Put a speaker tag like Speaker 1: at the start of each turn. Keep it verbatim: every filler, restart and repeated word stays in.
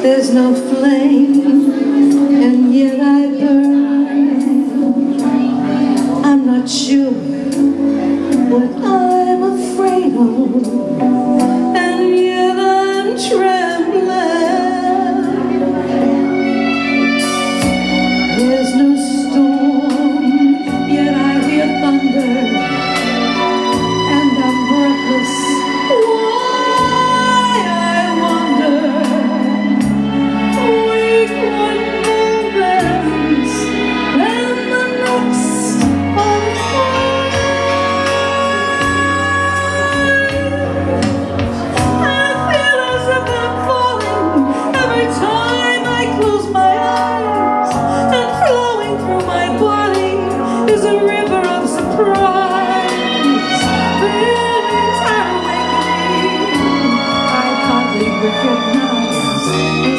Speaker 1: There's no flame, and yet I burn. I'm not sure what I'm afraid of, and yet I'm trembling. There's no storm, yet I hear thunder, and I'm breathless. Why, I wonder. Weak wonderments, and the next on fire. I feel as if I'm falling every time I close my eyes, and flowing through my body is a river of surprise. Feelings are awakening I hardly recognize.